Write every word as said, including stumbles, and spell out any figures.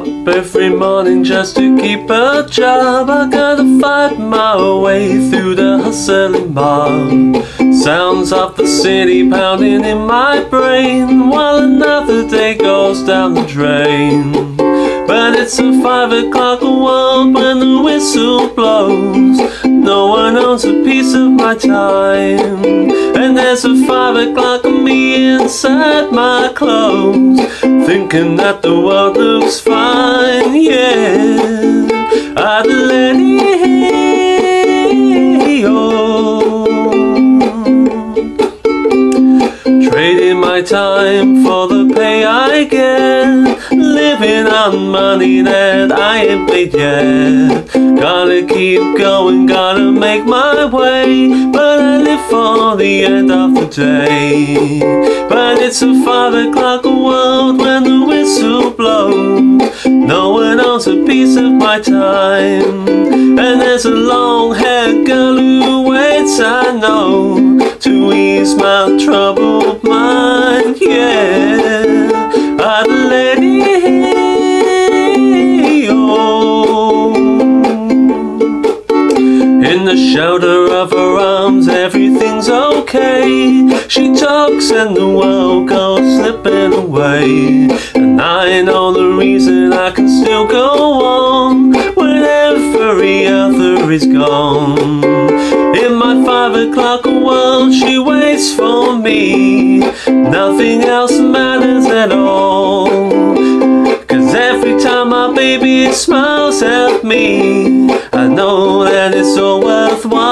Up every morning just to keep a job. I gotta fight my way through the hustling mob. Sounds of the city pounding in my brain, while another day goes down the drain. But it's a five o'clock world when the whistle blows. No one owns a piece of my time. And there's a five o'clock of me inside my clothes, thinking that the world looks fine, yeah. I'd let it go, trading my time for the pay I get, living on money that I ain't paid yet. Gotta keep going, gotta make my way, but I live for the end of the day. But it's a five o'clock world when the whistle blows. No one owns a piece of my time. And there's a long-haired girl who waits, I know, to ease my troubled mind, yeah. I'd let it go. In the shelter of her arms, everything's okay. She talks and the world goes slipping away. And I know the reason I can still go on when every other is gone. In my five o'clock world, she waits for me. Nothing else matters at all. Cause every time my baby smiles at me, I know that it's all worthwhile.